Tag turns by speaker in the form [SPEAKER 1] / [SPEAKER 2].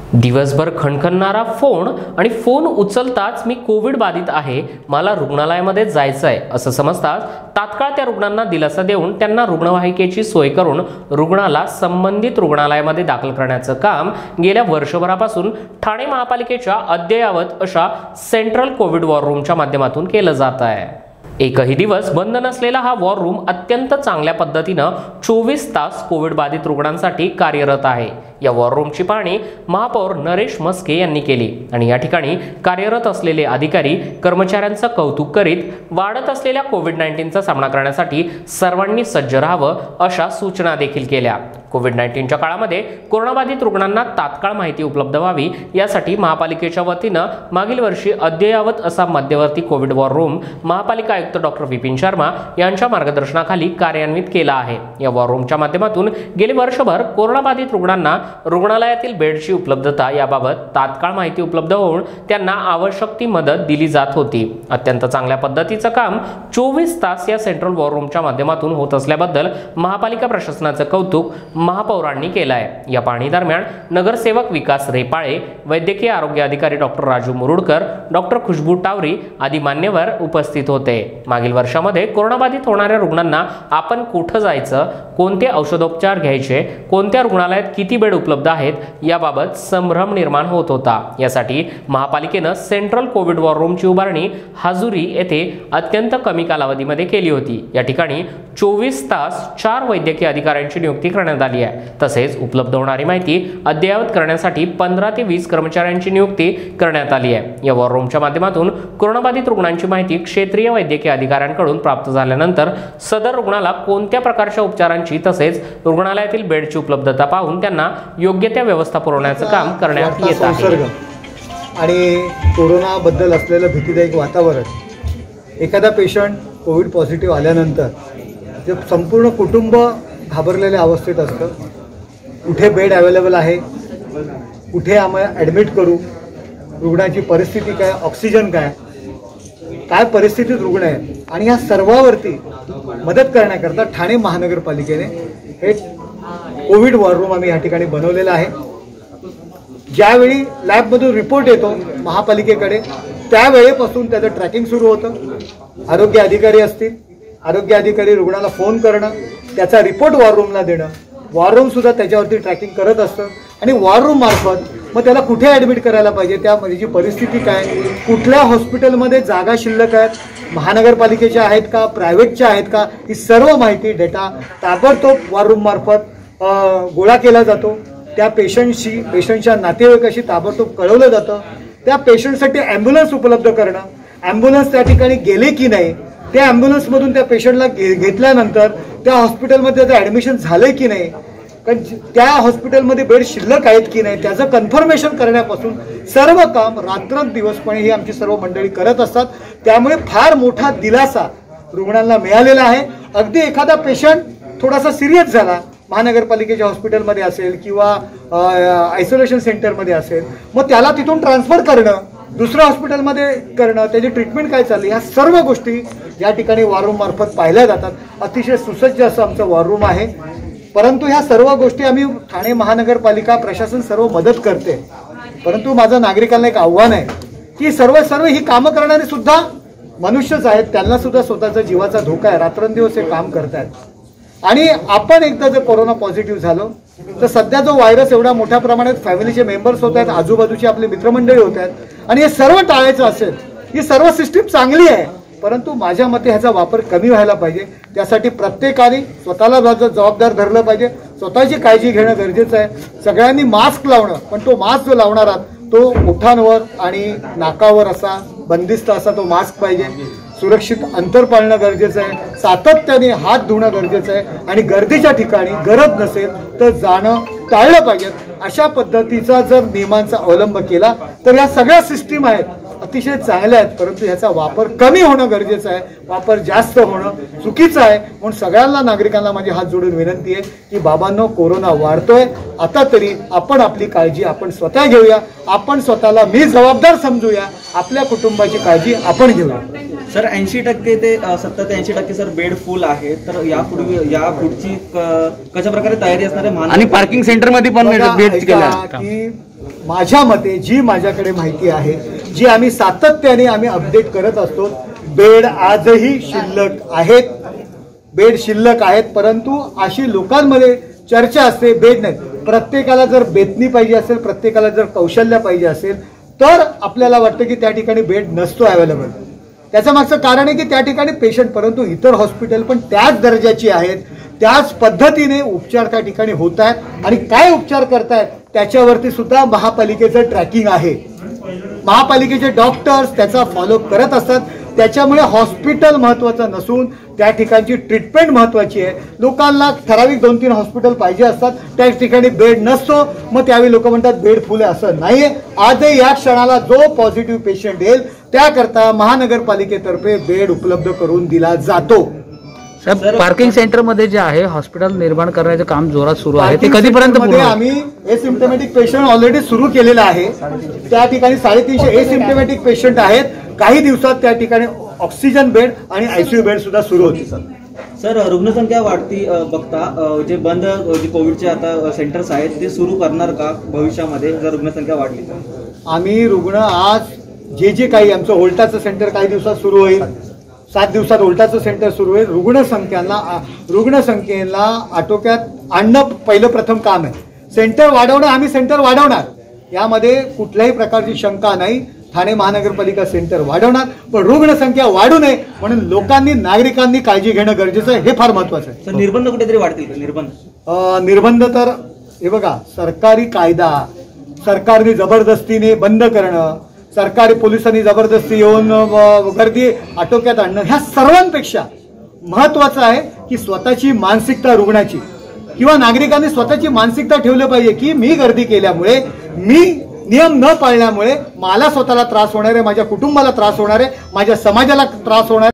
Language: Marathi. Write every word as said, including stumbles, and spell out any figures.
[SPEAKER 1] दिवसभर खणखणणारा फोन आणि फोन उचलताच मी कोविड बाधित आहे, मला रुग्णालयामध्ये जायचं आहे असं समजताच तात्काळ त्या रुग्णांना दिलासा देऊन त्यांना रुग्णवाहिकेची सोय करून रुग्णाला संबंधित रुग्णालयामध्ये दाखल करण्याचं काम गेल्या वर्षभरापासून ठाणे महापालिकेच्या अद्ययावत अशा सेंट्रल कोविड वॉर रूमच्या माध्यमातून केलं जात आहे। एकही दिवस बंद नसलेला हा वॉर रूम अत्यंत चांगल्या पद्धतीनं चोवीस तास कोविड बाधित रुग्णांसाठी कार्यरत आहे। या वॉर रूमची पाहणी महापौर नरेश मस्के यांनी केली आणि या ठिकाणी कार्यरत असलेले अधिकारी कर्मचाऱ्यांचं कौतुक करीत वाढत असलेल्या कोविड नाईन्टीनचा सामना करण्यासाठी सर्वांनी सज्ज राहावं अशा सूचना देखील केल्या। कोविड नाईन्टीनच्या काळामध्ये कोरोनाबाधित रुग्णांना तात्काळ माहिती उपलब्ध व्हावी यासाठी महापालिकेच्या वतीनं मागील वर्षी अद्ययावत असा मध्यवर्ती कोविड वॉर रूम महापालिका आयुक्त डॉक्टर विपिन शर्मा यांच्या मार्गदर्शनाखाली कार्यान्वित केला आहे। या वॉर रूमच्या माध्यमातून गेले वर्षभर कोरोनाबाधित रुग्णांना रुग्णालयातील बेडची उपलब्धता याबाबत तात्काळ माहिती उपलब्ध होऊन त्यांना आवश्यक ती मदत दिली जात होती। अत्यंत चांगल्या पद्धतीचं काम चोवीस तास या सेंट्रल वॉर रूमच्या माध्यमातून होत असल्याबद्दल महापालिका प्रशासनाचं कौतुक महापौरांनी केलं आहे। या पाहणी दरम्यान नगरसेवक विकास रेपाळे, वैद्यकीय आरोग्य अधिकारी डॉक्टर राजू मुरुडकर, डॉक्टर खुशबू टावरी आदी मान्यवर उपस्थित होते। मागील वर्षामध्ये कोरोनाबाधित होणाऱ्या रुग्णांना आपण कुठं जायचं, कोणते औषधोपचार घ्यायचे, कोणत्या रुग्णालयात किती बेड उपलब्ध आहेत याबाबत संभ्रम निर्माण होत होता। यासाठी महापालिकेनं सेंट्रल कोविड वॉर रूमची उभारणी हाजुरी येथे अत्यंत कमी कालावधीमध्ये केली होती। या ठिकाणी चोवीस तास चार वैद्यकीय अधिकाऱ्यांची नियुक्ती करण्यात आली आहे। तसेच उपलब्ध होणारी माहिती अद्ययावत करण्यासाठी पंधरा ते वीस कर्मचाऱ्यांची नियुक्ती करण्यात आली आहे। या वॉर रूमच्या माध्यमातून कोरोनाबाधित रुग्णांची माहिती क्षेत्रीय वैद्यकीय अधिकाऱ्यांकडून प्राप्त झाल्यानंतर सदर रुग्णाला कोणत्या प्रकारच्या उपचारांची तसेच रुग्णालयातील बेडची उपलब्धता पाहून त्यांना योग्य त्या व्यवस्था पुरवण्याचं काम करण्यात येत आहे।
[SPEAKER 2] आणि कोरोना बद्दल असलेलं भीतीदायक वातावरण, एखादा पेशंट कोविड पॉझिटिव्ह आल्यानंतर ते संपूर्ण कुटुंब घाबरलेल्या अवस्थेत असतं। कुठे बेड अवेलेबल आहे, कुठे आम्ही ॲडमिट करू, रुग्णाची परिस्थिती काय, ऑक्सिजन काय, काय परिस्थितीत रुग्ण आहे, आणि या सर्वावरती मदत करण्याकरता ठाणे महानगरपालिकेने हे कोविड वॉर रूम आम्ही या ठिकाणी बनवलेला आहे। ज्यावेळी लॅबमधून रिपोर्ट येतो महापालिकेकडे त्यावेळेपासून त्याचं ट्रॅकिंग सुरू होतं। आरोग्य अधिकारी असतील, आरोग्य अधिकारी रुग्णाला फोन करणं, त्याचा रिपोर्ट वॉर रूमला देणं, वॉर रूम सुद्धा त्याच्यावरती ट्रॅकिंग करत असतं आणि वॉर रूम मार्फत मग त्याला कुठे ॲडमिट करायला पाहिजे, त्याची परिस्थिती काय, कुठल्या हॉस्पिटलमध्ये जागा शिल्लक आहेत, महानगरपालिकेच्या आहेत का, प्रायव्हेटच्या आहेत का, ही सर्व माहिती डेटा ताबडतोब वॉर रूम मार्फत गोळा केला जातो। त्या पेशंटशी, पेशंटच्या नातेवाईकाशी ताबडतोब कळवलं जातं। त्या पेशंटसाठी ॲम्ब्युलन्स उपलब्ध करणं, ॲम्ब्युलन्स त्या ठिकाणी गेले की नाही, त्या ॲम्ब्युलन्समधून त्या पेशंटला घे घेतल्यानंतर त्या हॉस्पिटलमध्ये त्याचं ॲडमिशन झालं की नाही, कारण त्या हॉस्पिटलमध्ये बेड शिल्लक आहेत की नाही त्याचं कन्फर्मेशन करण्यापासून सर्व काम रात्रंदिवसपणे ही आमची सर्व मंडळी करत असतात। त्यामुळे फार मोठा दिलासा रुग्णांना मिळालेला आहे। अगदी एखादा पेशंट थोडासा सिरियस झाला, महानगरपालिकेच्या हॉस्पिटलमध्ये असेल किंवा आयसोलेशन सेंटरमध्ये असेल, मग त्याला तिथून ट्रान्सफर करणं, दुसऱ्या हॉस्पिटलमध्ये करणं, त्याची ट्रीटमेंट काय चालली, ह्या सर्व गोष्टी या ठिकाणी वॉर रूम मार्फत पाहिल्या जातात। अतिशय सुसज्ज असं आमचं वॉर रूम आहे। परंतु ह्या सर्व गोष्टी आम्ही ठाणे महानगरपालिका प्रशासन सर्व मदत करते, परंतु माझं नागरिकांना एक आव्हान आहे की सर्व सर्व ही कामं करणारे सुद्धा मनुष्यच आहेत, त्यांना सुद्धा स्वतःचा जीवाचा धोका आहे, रात्रंदिवस हे काम करतायत। आणि आपण एकदा जर कोरोना पॉझिटिव्ह झालो तर सध्या जो व्हायरस एवढा मोठ्या प्रमाणात फॅमिलीचे मेंबर्स होत आहेत, आजूबाजूची आपली मित्रमंडळी होत आहेत, आणि हे सर्व टाळायचं असेल, ही सर्व सिस्टीम चांगली आहे, परंतु माझ्या मते ह्याचा वापर कमी व्हायला पाहिजे। त्यासाठी प्रत्येकाने स्वतःला जबाबदार धरलं पाहिजे, स्वतःची काळजी घेणं गरजेचं आहे। सगळ्यांनी मास्क लावणं, पण तो मास्क जो लावणार आहात तो ओठांवर आणि नाकावर असा बंदिस्त असा तो मास्क पाहिजे। सुरक्षित अंतर पाळणं गरजेचं आहे, सातत्याने हात धुणं गरजेचं आहे, आणि गर्दीच्या ठिकाणी गरज नसेल तर जाणं टाळलं पाहिजे। अशा पद्धतीचा जर नियमांचा अवलंब केला तर या सगळ्या सिस्टीम आहेत अतिशय चांगल्या आहेत, परंतु ह्याचा वापर कमी होणं गरजेचं आहे, वापर जास्त होणं चुकीचं आहे। म्हणून सगळ्यांना नागरिकांना माझी हात जोडून विनंती आहे की बाबांनो, कोरोना वाढतोय, आता तरी आपण आपली काळजी आपण स्वतः घेऊया, आपण स्वतःला मी जबाबदार समजूया, आपल्या कुटुंबाची काळजी आपण घेऊया।
[SPEAKER 3] सर ऐंशी टक्के ते सत्तर ते ऐंशी टक्के सर बेड फुल आहे, तर यापूर्वी या पुढची कशा प्रकारे तयारी असणार आहे?
[SPEAKER 4] आणि पार्किंग सेंटर मध्ये पण बेड केला
[SPEAKER 2] की माझ्या मते जी माझ्याकडे माहिती आहे, जी आम्ही सातत्याने आम्ही अपडेट करत असतो, बेड आजही शिल्लक आहेत, बेड शिल्लक आहेत. परंतु अशी लोकांमध्ये चर्चा असते, बेड नाही. प्रत्येकाला जर बेतनी पाहिजे असेल, प्रत्येकाला जर कौशल्य पाहिजे असेल, तर आपल्याला वाटतं की त्या ठिकाणी बेड नसतो अवेलेबल. त्याचं मागचं कारण आहे की त्या ठिकाणी पेशंट, परंतु इतर हॉस्पिटल पण त्याच दर्जाची आहेत, त्याच पद्धतीने उपचार त्या ठिकाणी होत आहेत. आणि काय उपचार करतायत त्याच्यावरती सुद्धा महापालिकेचं ट्रॅकिंग आहे. महापालिकेचे डॉक्टर्स त्याचा फॉलोअप करत असतात. त्याच्यामुळे हॉस्पिटल महत्वाचं नसून त्या ठिकाणची ट्रीटमेंट महत्वाची आहे. लोकांना ठराविक दोन तीन हॉस्पिटल पाहिजे असतात, त्या ठिकाणी बेड नसतो, मग त्यावेळी लोक म्हणतात बेड फुल आहे. असं नाहीये. आजही या क्षणाला जो पॉझिटिव्ह पेशंट येईल त्याकरता महानगरपालिकेतर्फे बेड उपलब्ध करून दिला जातो.
[SPEAKER 4] साहेब, पार्किंग सेंटर मध्ये जे आहे हॉस्पिटल निर्माण करण्याचं काम जोरात सुरू आहे, ते कधीपर्यंत पूर्ण होईल?
[SPEAKER 2] आम्ही एसिम्प्टोमॅटिक पेशंट ऑलरेडी सुरू केलेला आहे. त्या ठिकाणी साडेतीनशे एसिम्प्टोमॅटिक पेशंट आहेत. काही दिवसात त्या ठिकाणी ऑक्सिजन बेड आणि आयसीयू बेड सुद्धा सुरू होतील.
[SPEAKER 3] सर, रुग्णसंख्या वाढती अ, बघता अ, जे बंद अ, जे कोविडचे आता सेंटर्स आहेत ते सुरू करणार का भविष्यामध्ये जर रुग्णसंख्या वाढली तर?
[SPEAKER 2] आम्ही रुग्ण आज जे जे काही आमचं उलटाचं सेंटर काही दिवसात सुरू होईल, सात दिवसात उलटाचं सेंटर सुरू होईल. रुग्णसंख्यांना रुग्णसंख्येला आटोक्यात आणणं पहिलं प्रथम काम आहे. सेंटर वाढवणं, आम्ही सेंटर वाढवणार, यामध्ये कुठल्याही प्रकारची शंका नाही. ठाणे महानगरपालिका सेंटर वाढवणार, पण रुग्णसंख्या वाढू नये म्हणून लोकांनी, नागरिकांनी काळजी घेणं गरजेचं आहे. हे फार महत्वाचं आहे.
[SPEAKER 3] सर, निर्बंध कुठेतरी वाढतील का? निर्बंध
[SPEAKER 2] अं, निर्बंध तर हे बघा, सरकारी कायदा सरकारने जबरदस्तीने बंद करणं, सरकारी पोलिसांनी जबरदस्ती येऊन गर्दी आटोक्यात आणणं, ह्या सर्वांपेक्षा महत्वाचं आहे की स्वतःची मानसिकता रुग्णाची किंवा नागरिकांनी स्वतःची मानसिकता ठेवली पाहिजे की मी गर्दी केल्यामुळे, मी नियम न पाळल्यामुळे मला स्वतःला त्रास होणार आहे, माझ्या कुटुंबाला त्रास होणार आहे, माझ्या समाजाला त्रास होणार आहे.